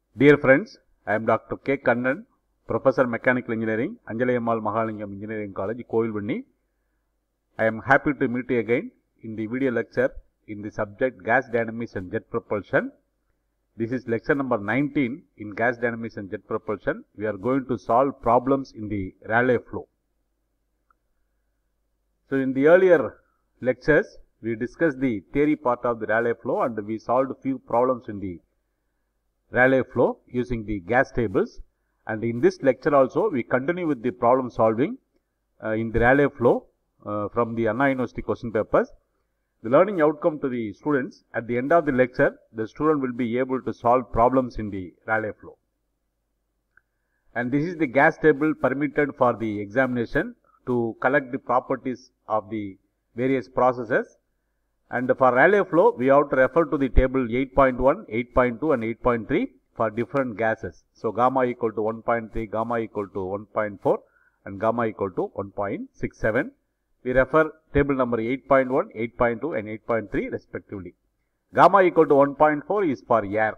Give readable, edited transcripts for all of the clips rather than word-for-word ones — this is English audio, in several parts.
Dear friends, I am Dr. K. Kannan, Professor Mechanical Engineering, Anjalayammal Mahalingam Engineering College, Kovilvanni. I am happy to meet you again in the video lecture in the subject Gas Dynamics and Jet Propulsion. This is lecture number 19 in Gas Dynamics and Jet Propulsion. We are going to solve problems in the Rayleigh flow. So, in the earlier lectures, we discussed the theory part of the Rayleigh flow and we solved a few problems in the Rayleigh flow using the gas tables, and in this lecture also we continue with the problem solving in the Rayleigh flow from the Anna University question papers. The learning outcome to the students, at the end of the lecture the student will be able to solve problems in the Rayleigh flow, and this is the gas table permitted for the examination to collect the properties of the various processes. And for Rayleigh flow, we have to refer to the table 8.1, 8.2 and 8.3 for different gases. So, gamma equal to 1.3, gamma equal to 1.4 and gamma equal to 1.67. We refer table number 8.1, 8.2 and 8.3 respectively. Gamma equal to 1.4 is for air.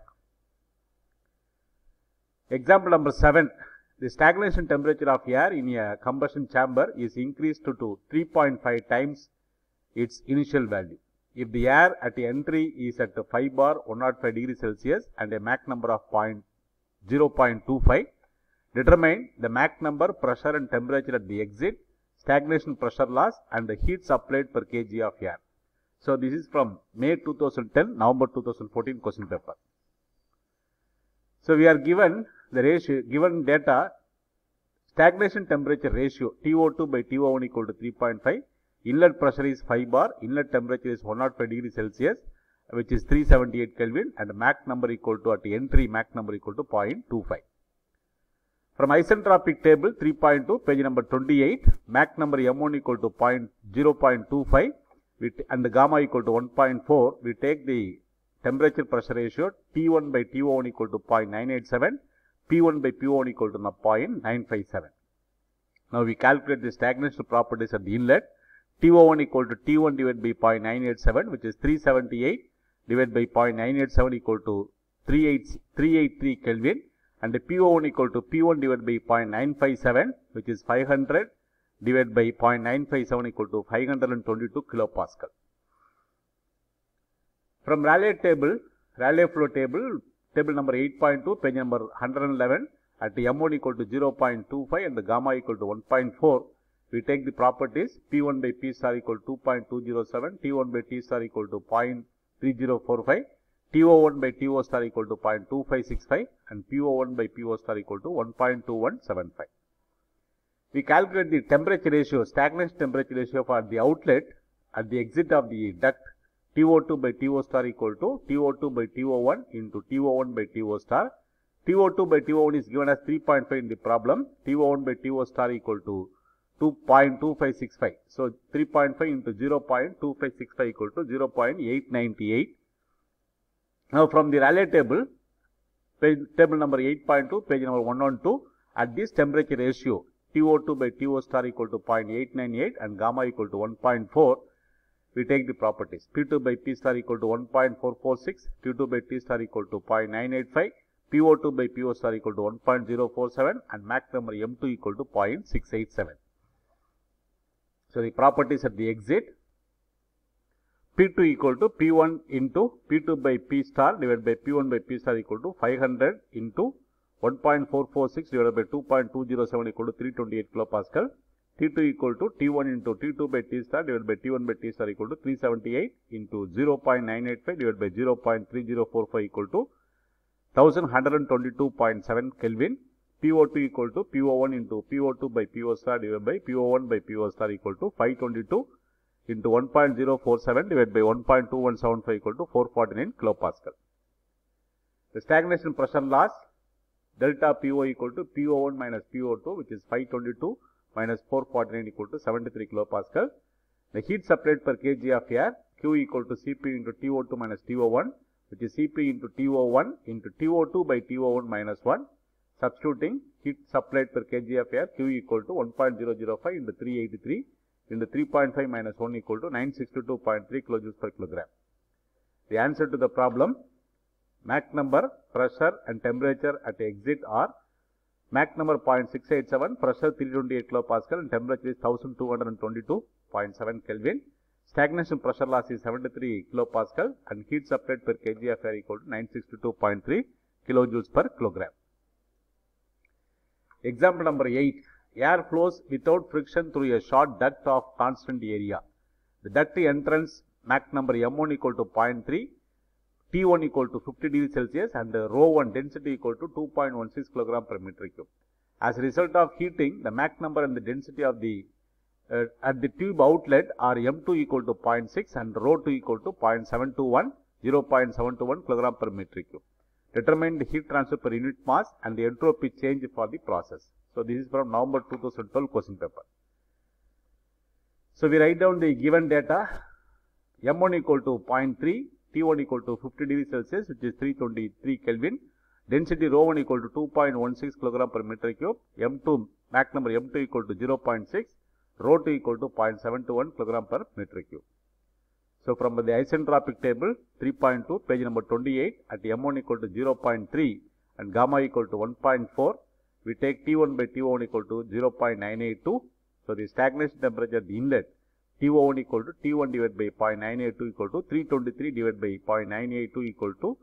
Example number 7. The stagnation temperature of air in a combustion chamber is increased to 3.5 times its initial value. If the air at the entry is at 5 bar 105 degrees Celsius and a Mach number of 0.25, determine the Mach number, pressure and temperature at the exit, stagnation pressure loss and the heat supplied per kg of air. So, this is from May 2010, November 2014 question paper. So, we are given the ratio, given data, stagnation temperature ratio TO2 by TO1 equal to 3.5. Inlet pressure is 5 bar, inlet temperature is 105 degrees Celsius, which is 378 Kelvin, and Mach number equal to at the entry Mach number equal to 0.25. From isentropic table 3.2, page number 28, Mach number M1 equal to 0.25 and the gamma equal to 1.4, we take the temperature pressure ratio T1 by TO1 equal to 0.987, P1 by P1 equal to 0.957. Now, we calculate the stagnation properties at the inlet. TO1 equal to T1 divided by 0.987, which is 378 divided by 0.987 equal to 383 Kelvin, and the PO1 equal to P1 divided by 0.957, which is 500 divided by 0.957 equal to 522 kilopascal. From Rayleigh table, Rayleigh flow table, table number 8.2, page number 111, at the M1 equal to 0.25 and the gamma equal to 1.4, we take the properties P1 by P star equal to 2.207, T1 by T star equal to 0.3045, TO1 by TO star equal to 0.2565 and PO1 by PO star equal to 1.2175. We calculate the temperature ratio, stagnation temperature ratio for the outlet at the exit of the duct TO2 by TO star equal to TO2 by TO1 into TO1 by TO star. TO2 by TO1 is given as 3.5 in the problem, TO1 by TO star equal to 2.2565. So, 3.5 into 0.2565 equal to 0.898. Now, from the Rayleigh table, table number 8.2, page number 112, at this temperature ratio, TO2 by TO star equal to 0.898 and gamma equal to 1.4, we take the properties. P2 by P star equal to 1.446, T2 by T star equal to 0.985, PO2 by PO star equal to 1.047 and Mach number M2 equal to 0.687. So, the properties at the exit, P2 equal to P1 into P2 by P star divided by P1 by P star equal to 500 into 1.446 divided by 2.207 equal to 328 kilopascal. T2 equal to T1 into T2 by T star divided by T1 by T star equal to 378 into 0.985 divided by 0.3045 equal to 1122.7 Kelvin. PO2 equal to PO1 into PO2 by PO star divided by PO1 by PO star equal to 522 into 1.047 divided by 1.2175 equal to 449 kilopascal. The stagnation pressure loss delta PO equal to PO1 minus PO2, which is 522 minus 449 equal to 73 kilopascal. The heat supplied per kg of air Q equal to Cp into TO2 minus TO1, which is Cp into TO1 into TO2 by TO1 minus 1. Substituting heat supplied per kg of air Q equal to 1.005 into 383 into 3.5 minus 1 equal to 962.3 kilojoules per kilogram. The answer to the problem Mach number, pressure and temperature at exit are Mach number 0.687, pressure 328 kilopascal and temperature is 1222.7 Kelvin. Stagnation pressure loss is 73 kilopascal and heat supplied per kg of air equal to 962.3 kilojoules per kilogram. Example number 8. Air flows without friction through a short duct of constant area. The duct entrance Mach number M1 equal to 0.3, T1 equal to 50 degrees Celsius and rho 1 density equal to 2.16 kg per meter cube. As a result of heating, the Mach number and the density of the at the tube outlet are M2 equal to 0.6 and rho 2 equal to 0.721 kg per meter cube. Determine the heat transfer per unit mass and the entropy change for the process. So, this is from November 2012 question paper. So, we write down the given data. M1 equal to 0.3, T1 equal to 50 degrees Celsius, which is 323 Kelvin. Density rho 1 equal to 2.16 kg per meter cube. M2, Mach number M2 equal to 0.6, rho 2 equal to 0.721 kg per meter cube. So, from the isentropic table 3.2, page number 28, at M1 equal to 0.3 and gamma equal to 1.4, we take T1 by T1 equal to 0.982. So, the stagnation temperature at the inlet T01 equal to T1 divided by 0.982 equal to 323 divided by 0.982 equal to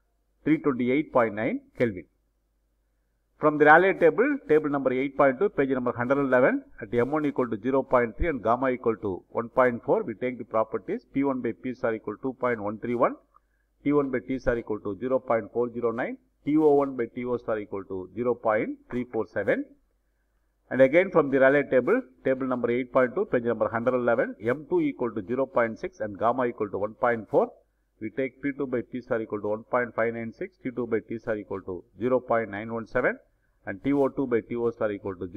328.9 Kelvin. From the Rayleigh table, table number 8.2, page number 111, at M1 equal to 0.3 and gamma equal to 1.4, we take the properties P1 by P star equal to 2.131, T1 by T star equal to 0.409, TO1 by TO star equal to 0.347. And again from the Rayleigh table, table number 8.2, page number 111, M2 equal to 0.6 and gamma equal to 1.4. We take P2 by T star equal to 1.596, T2 by T star equal to 0.917 and TO2 by TO star equal to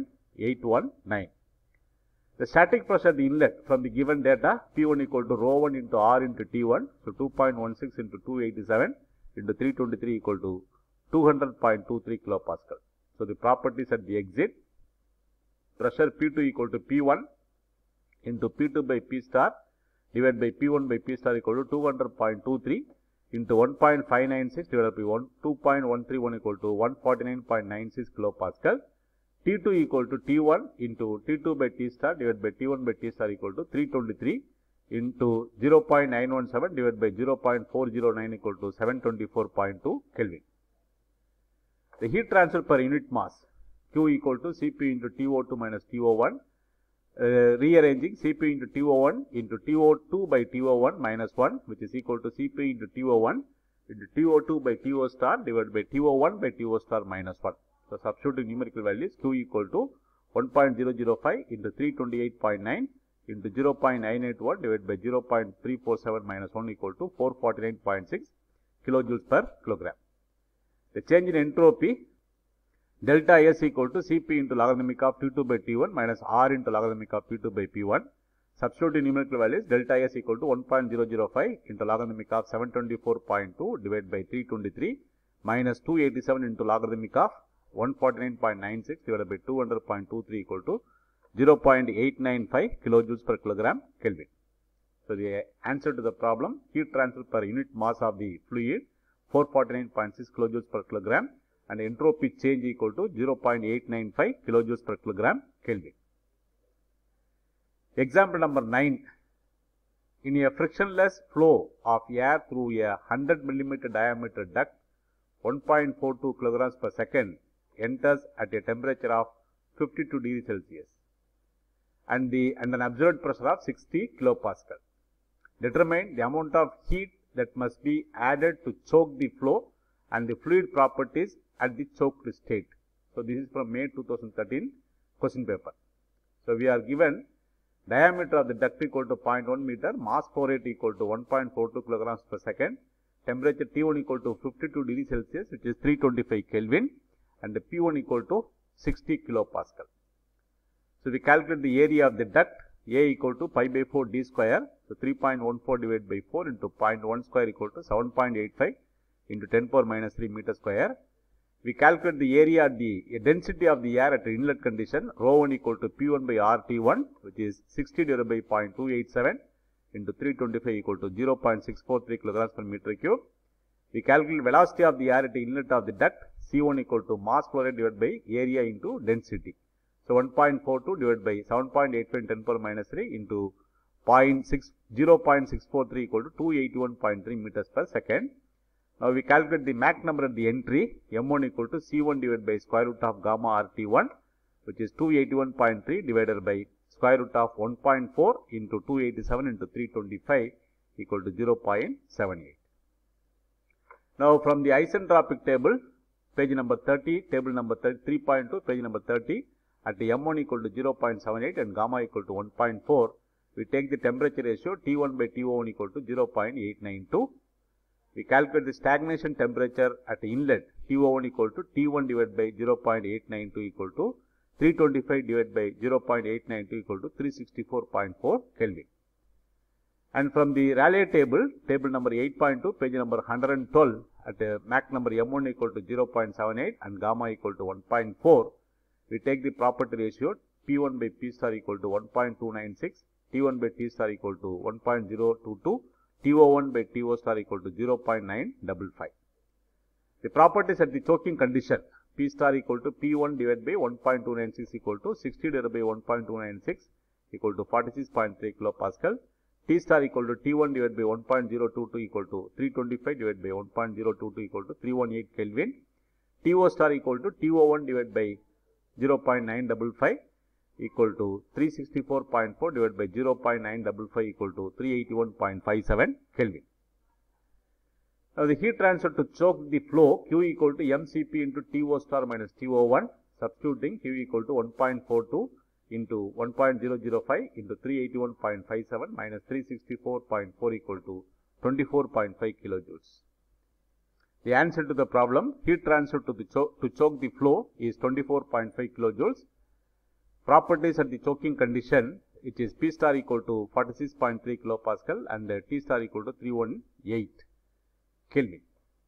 0.819. The static pressure at the inlet from the given data, P1 equal to rho 1 into R into T1, so 2.16 into 287 into 323 equal to 200.23 kilopascal. So, the properties at the exit, pressure P2 equal to P1 into P2 by P star divided by P1 by P star equal to 200.23 into 1.596 divided by 2.131 equal to 149.96 kilopascal. T2 equal to T1 into T2 by T star divided by T1 by T star equal to 323 into 0.917 divided by 0.409 equal to 724.2 Kelvin. The heat transfer per unit mass Q equal to Cp into TO2 minus TO1. Rearranging Cp into TO1 into TO2 by TO1 minus 1, which is equal to Cp into TO1 into TO2 by TO star divided by TO1 by TO star minus 1. So, substituting numerical values Q equal to 1.005 into 328.9 into 0.981 divided by 0.347 minus 1 equal to 449.6 kilojoules per kilogram. The change in entropy delta S equal to Cp into logarithmic of T2 by T1 minus R into logarithmic of P2 by P1. Substituting numerical values, delta S equal to 1.005 into logarithmic of 724.2 divided by 323 minus 287 into logarithmic of 149.96 divided by 200.23 equal to 0.895 kilojoules per kilogram Kelvin. So, the answer to the problem, heat transfer per unit mass of the fluid 449.6 kilojoules per kilogram and entropy change equal to 0.895 kilojoules per kilogram Kelvin. Example number 9. In a frictionless flow of air through a 100 mm diameter duct, 1.42 kilograms per second enters at a temperature of 52 degrees Celsius and an observed pressure of 60 kilopascal. Determine the amount of heat that must be added to choke the flow and the fluid properties at the choked state. So, this is from May 2013 question paper. So, we are given diameter of the duct equal to 0.1 meter, mass flow rate equal to 1.42 kilograms per second, temperature T1 equal to 52 degrees Celsius, which is 325 Kelvin, and the P1 equal to 60 kilopascal. So, we calculate the area of the duct A equal to pi by 4 d square. So, 3.14 divided by 4 into 0.1 square equal to 7.85 into 10 power minus 3 meter square. We calculate the area at the density of the air at the inlet condition, rho 1 equal to P1 by RT1, which is 60 divided by 0.287 into 325 equal to 0.643 kilograms per meter cube. We calculate velocity of the air at the inlet of the duct, C1 equal to mass flow rate divided by area into density. So 1.42 divided by 7.85 10 power minus 3 into 0.643 equal to 281.3 meters per second. Now we calculate the Mach number at the entry, M1 equal to C1 divided by square root of gamma RT1, which is 281.3 divided by square root of 1.4 into 287 into 325 equal to 0.78. Now from the isentropic table, page number 30, table number 3.2, page number 30, at the M1 equal to 0.78 and gamma equal to 1.4, we take the temperature ratio T1 by TO1 equal to 0.892. We calculate the stagnation temperature at the inlet TO1 equal to T1 divided by 0.892 equal to 325 divided by 0.892 equal to 364.4 Kelvin. And from the Rayleigh table, table number 8.2, page number 112, at Mach number M1 equal to 0.78 and gamma equal to 1.4, we take the property ratio P1 by P star equal to 1.296, T1 by T star equal to 1.022, TO1 by TO star equal to 0.955. The properties at the choking condition, P star equal to P1 divided by 1.296 equal to 60 divided by 1.296 equal to 46.3 kilopascal. T star equal to T1 divided by 1.022 equal to 325 divided by 1.022 equal to 318 Kelvin. TO star equal to TO1 divided by 0.955 equal to 364.4 divided by 0.955 equal to 381.57 Kelvin. Now the heat transfer to choke the flow Q equal to MCP into TO star minus TO1, substituting Q equal to 1.42 into 1.005 into 381.57 minus 364.4 equal to 24.5 kilojoules. The answer to the problem, heat transfer to choke the flow is 24.5 kilojoules. Properties at the choking condition, which is P star equal to 46.3 kilopascal and T star equal to 318 Kelvin.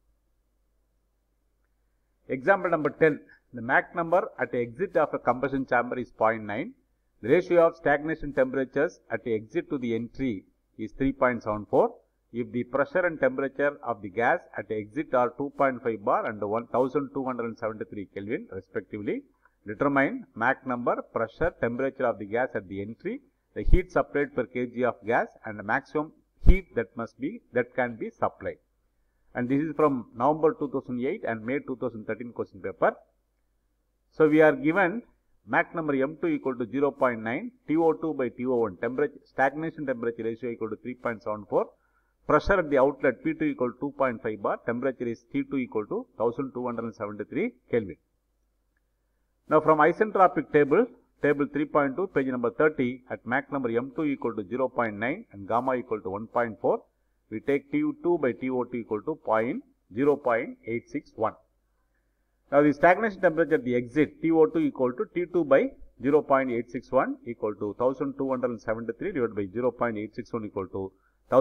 Example number 10. The Mach number at the exit of a combustion chamber is 0.9. The ratio of stagnation temperatures at the exit to the entry is 3.74. If the pressure and temperature of the gas at the exit are 2.5 bar and 1273 Kelvin respectively, determine Mach number, pressure, temperature of the gas at the entry, the heat supplied per kg of gas and the maximum heat that can be supplied. And this is from November 2008 and May 2013 question paper. So we are given Mach number M2 equal to 0.9, TO2 by TO1, stagnation temperature ratio equal to 3.74, pressure at the outlet P2 equal to 2.5 bar, temperature is T2 equal to 1273 Kelvin. Now from isentropic table, table 3.2, page number 30, at Mach number M2 equal to 0.9 and gamma equal to 1.4, we take TU2 by TO2 equal to 0.861. Now the stagnation temperature at the exit TO2 equal to T2 by 0.861 equal to 1273 divided by 0.861 equal to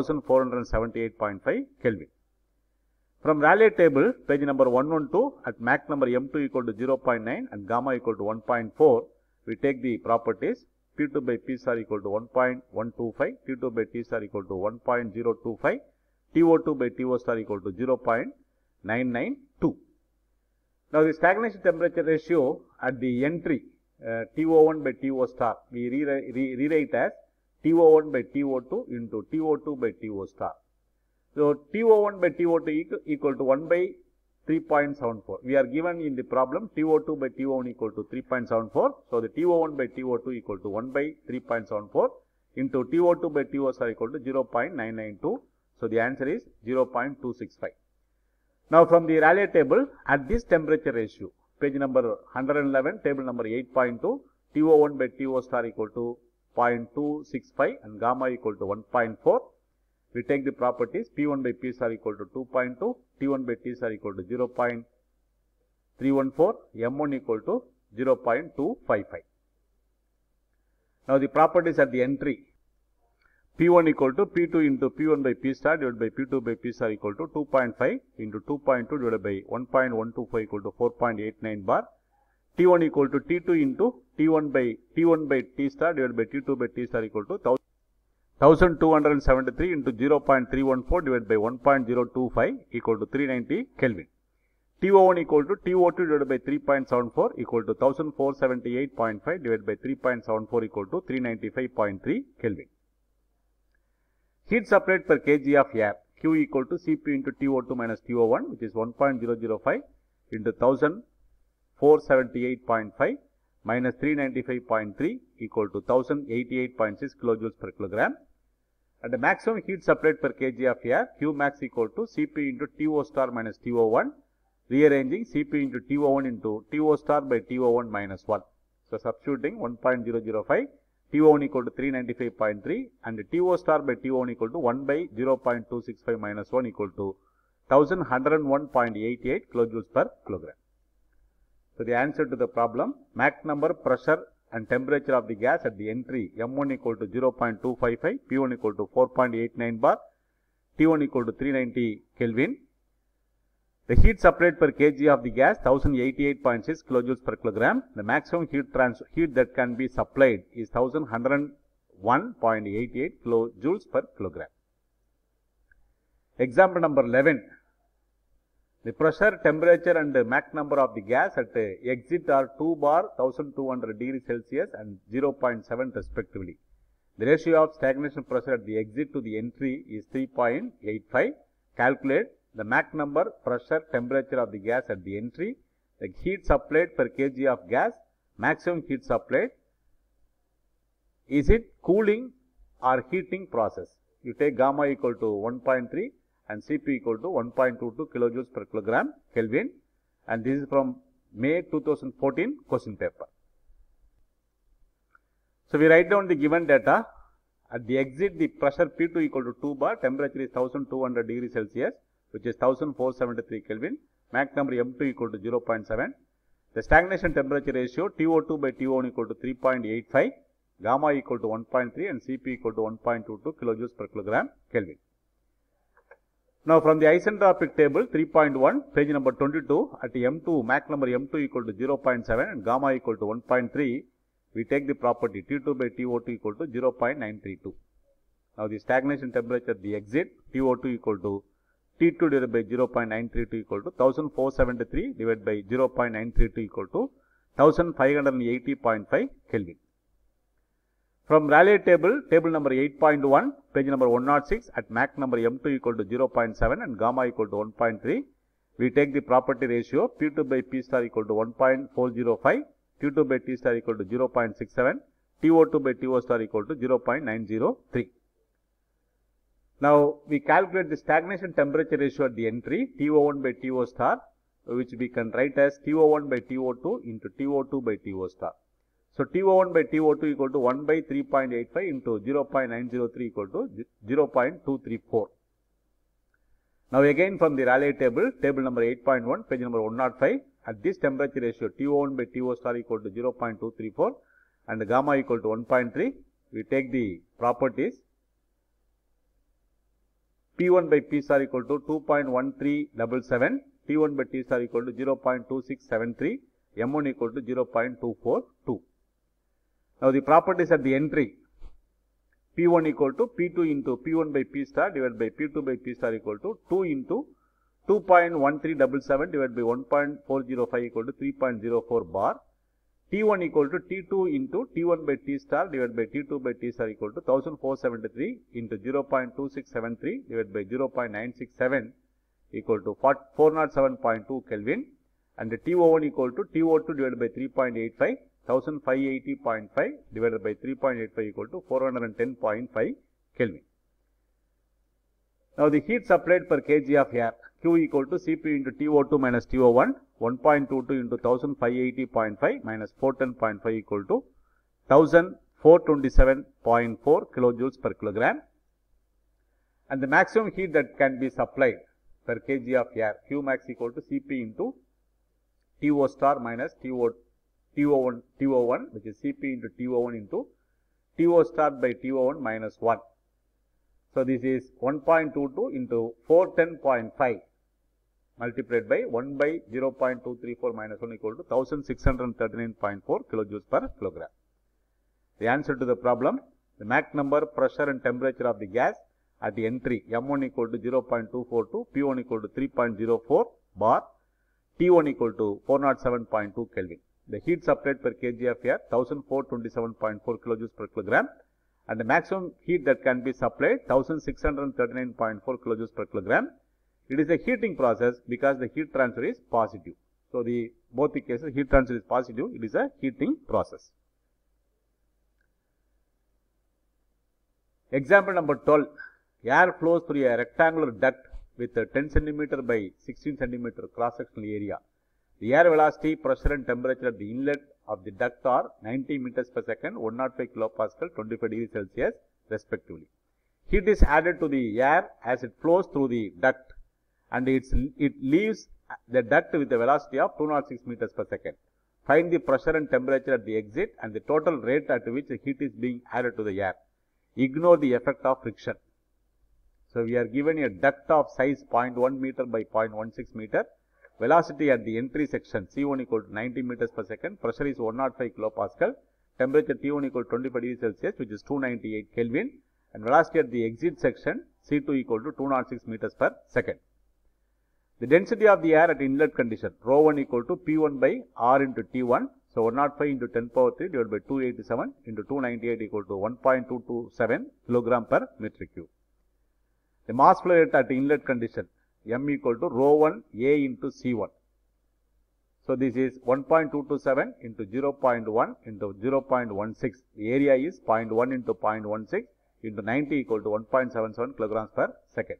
1478.5 Kelvin. From Rayleigh table, page number 112, at Mach number M2 equal to 0.9 and gamma equal to 1.4, we take the properties P2 by P star equal to 1.125, T2 by T star equal to 1.025, TO2 by TO star equal to 0.992. Now the stagnation temperature ratio at the entry TO1 by TO star, we rewrite as TO1 by TO2 into TO2 by TO star. So TO1 by TO2 equal to 1 by 3.74. We are given in the problem TO2 by TO1 equal to 3.74. So the TO1 by TO2 equal to 1 by 3.74 into TO2 by TO star equal to 0.992. So the answer is 0.265. Now from the Rayleigh table, at this temperature ratio, page number 111, table number 8.2, TO1 by TO star equal to 0.265 and gamma equal to 1.4. We take the properties P1 by P star equal to 2.2, T1 by T star equal to 0.314, M1 equal to 0.255. Now the properties at the entry, P1 equal to P2 into P1 by P star divided by P2 by P star equal to 2.5 into 2.2 divided by 1.125 equal to 4.89 bar. T1 equal to T2 into T1 by T star divided by T2 by T star equal to 1273 into 0.314 divided by 1.025 equal to 390 Kelvin. TO1 equal to TO2 divided by 3.74 equal to 1478.5 divided by 3.74 equal to 395.3 Kelvin. Heat supplied per kg of air Q equal to Cp into TO2 minus TO1, which is 1.005 into 1478.5 minus 395.3 equal to 1088.6 kilojoules per kilogram. And the maximum heat supplied per kg of air Q max equal to Cp into TO star minus TO1, rearranging Cp into TO1 into TO star by TO1 minus 1. So substituting 1.005, TO1 equal to 395.3 and TO star by TO1 equal to 1 by 0.265 minus 1 equal to 1101.88 kilojoules per kilogram. So the answer to the problem, Mach number, pressure and temperature of the gas at the entry M1 equal to 0.255, P1 equal to 4.89 bar, T1 equal to 390 Kelvin. The heat supplied per kg of the gas 1088.6 kilojoules per kilogram. The maximum heat that can be supplied is 1101.88 kilojoules per kilogram. Example number 11. The pressure, temperature and Mach number of the gas at exit are 2 bar, 1200 degrees Celsius and 0.7 respectively. The ratio of stagnation pressure at the exit to the entry is 3.85. Calculate the Mach number, pressure, temperature of the gas at the entry, the heat supplied per kg of gas, maximum heat supplied. Is it cooling or heating process? You take gamma equal to 1.3 and Cp equal to 1.22 kilojoules per kilogram Kelvin, and this is from May 2014 question paper. So we write down the given data. At the exit, the pressure P2 equal to 2 bar, temperature is 1200 degrees Celsius, which is 1473 Kelvin, Mach number M2 equal to 0.7. The stagnation temperature ratio TO2 by TO1 equal to 3.85, gamma equal to 1.3 and Cp equal to 1.22 kilojoules per kilogram Kelvin. Now from the isentropic table 3.1, page number 22, at M2, Mach number M2 equal to 0.7 and gamma equal to 1.3, we take the property T2 by TO2 equal to 0.932. Now the stagnation temperature at the exit TO2 equal to T2 divided by 0.932 equal to 1473 divided by 0.932 equal to 1580.5 Kelvin. From Rayleigh table, table number 8.1, page number 106, at Mach number M2 equal to 0.7 and gamma equal to 1.3, we take the property ratio P2 by P star equal to 1.405, T2 by T star equal to 0.67, TO2 by TO star equal to 0.903. Now we calculate the stagnation temperature ratio at the entry TO1 by TO star, which we can write as TO1 by TO2 into TO2 by TO star. So TO1 by TO2 equal to 1 by 3.85 into 0.903 equal to 0.234. Now again from the Rayleigh table, table number 8.1, page number 105, at this temperature ratio TO1 by TO star equal to 0.234 and gamma equal to 1.3, we take the properties P1 by P star equal to 2.1377, T1 by T star equal to 0.2673, M1 equal to 0.242. Now the properties at the entry P1 equal to P2 into P1 by P star divided by P2 by P star equal to 2 into 2.1377 divided by 1.405 equal to 3.04 bar. T1 equal to T2 into T1 by T star divided by T2 by T star equal to 1473 into 0.2673 divided by 0.967 equal to 407.2 Kelvin, and the TO1 equal to TO2 divided by 3.85, 1580.5 divided by 3.85 equal to 410.5 Kelvin. Now the heat supplied per kg of air Q equal to Cp into TO2 minus TO1, 1.22 into 1580.5 minus 410.5 equal to 1427.4 kilojoules per kilogram, and the maximum heat that can be supplied per kg of air Q max equal to Cp into TO star minus TO1, which is Cp into TO1 into TO star by TO1 minus 1. So this is 1.22 into 410.5 multiplied by 1 by 0.234 minus 1 equal to 1639.4 kilojoules per kilogram. The answer to the problem, the Mach number, pressure and temperature of the gas at the entry M1 equal to 0.242, P1 equal to 3.04 bar, T1 equal to 407.2 Kelvin. The heat supplied per kg of air 1427.4 kilojoules per kilogram, and the maximum heat that can be supplied 1639.4 kilojoules per kilogram. It is a heating process because the heat transfer is positive. So, both the cases heat transfer is positive, it is a heating process. Example number 12. Air flows through a rectangular duct with a 10 cm by 16 cm cross-sectional area. The air velocity, pressure and temperature at the inlet of the duct are 90 meters per second, 105 kilopascal, 25 degrees Celsius respectively. Heat is added to the air as it flows through the duct, and it leaves the duct with a velocity of 206 meters per second. Find the pressure and temperature at the exit and the total rate at which the heat is being added to the air. Ignore the effect of friction. So, we are given a duct of size 0.1 meter by 0.16 meter. Velocity at the entry section C1 equal to 90 meters per second, pressure is 105 kilopascal, temperature T1 equal to 25 degrees Celsius, which is 298 Kelvin, and velocity at the exit section C2 equal to 206 meters per second. The density of the air at inlet condition rho 1 equal to P1 by R into T1. So, 105 into 10 power 3 divided by 287 into 298 equal to 1.227 kilogram per meter cube. The mass flow rate at inlet condition M equal to rho 1 A into C1. So, this is 1.227 into 0.1 into 0.16. The area is 0.1 into 0.16 into 90 equal to 1.77 kilograms per second.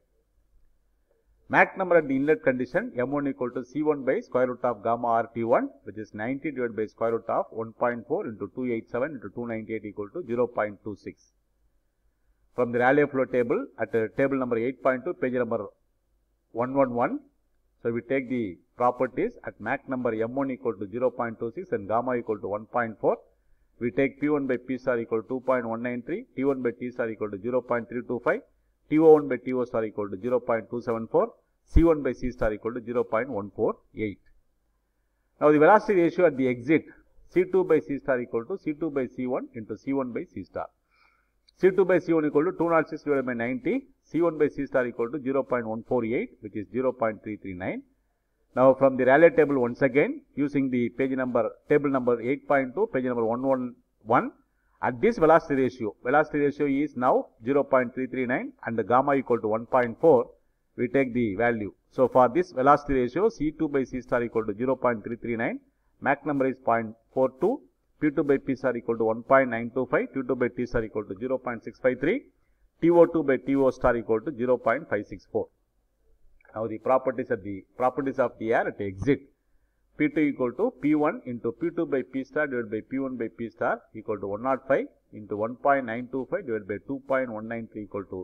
Mach number at the inlet condition M1 equal to C1 by square root of gamma RT1, which is 90 divided by square root of 1.4 into 287 into 298 equal to 0.26. From the Rayleigh flow table at table number 8.2, page number 111. So, we take the properties at Mach number M1 equal to 0.26 and gamma equal to 1.4. We take P1 by P star equal to 2.193, T1 by T star equal to 0.325, TO1 by TO star equal to 0.274, C1 by C star equal to 0.148. Now, the velocity ratio at the exit C2 by C star equal to C2 by C1 into C1 by C star. C2 by C1 equal to 206 divided by 90, C1 by C star equal to 0.148, which is 0.339. Now, from the Rayleigh table once again, using the table number 8.2, page number 111, at this velocity ratio is now 0.339 and the gamma equal to 1.4, we take the value. So, for this velocity ratio, C2 by C star equal to 0.339, Mach number is 0.42, P2 by P star equal to 1.925, T2 by T star equal to 0.653, TO2 by TO star equal to 0.564. Now, the properties of the air at exit, P2 equal to P1 into P2 by P star divided by P1 by P star equal to 105 into 1.925 divided by 2.193 equal to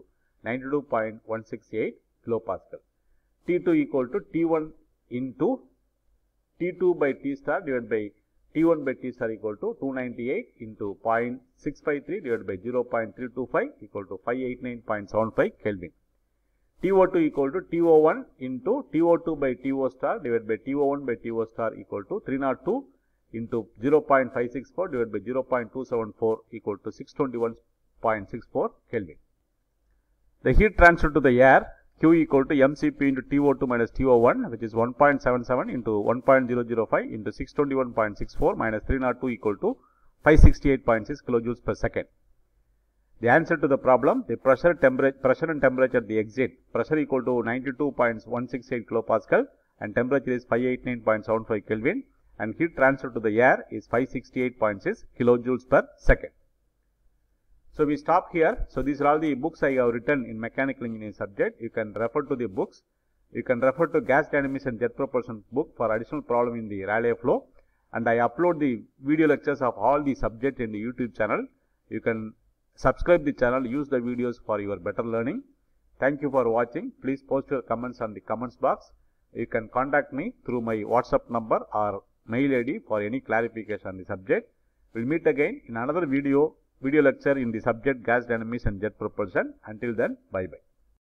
92.168 kilopascal. T2 equal to T1 into T2 by T star divided by T1 by T star equal to 298 into 0.653 divided by 0.325 equal to 589.75 Kelvin. TO2 equal to TO1 into TO2 by TO star divided by TO1 by TO star equal to 302 into 0.564 divided by 0.274 equal to 621.64 Kelvin. The heat transfer to the air Q equal to mCp into TO2 minus TO1, which is 1.77 into 1.005 into 621.64 minus 302 equal to 568.6 kilojoules per second. The answer to the problem, the pressure and temperature at the exit, pressure equal to 92.168 kilopascal and temperature is 589.75 Kelvin, and heat transfer to the air is 568.6 kilojoules per second. So, we stop here. So, these are all the books I have written in mechanical engineering subject. You can refer to the books. You can refer to gas dynamics and jet propulsion book for additional problem in the Rayleigh flow, and I upload the video lectures of all the subjects in the YouTube channel. You can subscribe the channel, use the videos for your better learning. Thank you for watching. Please post your comments on the comments box. You can contact me through my WhatsApp number or mail ID for any clarification on the subject. We will meet again in another video lecture in the subject gas dynamics and jet propulsion. Until then, bye bye.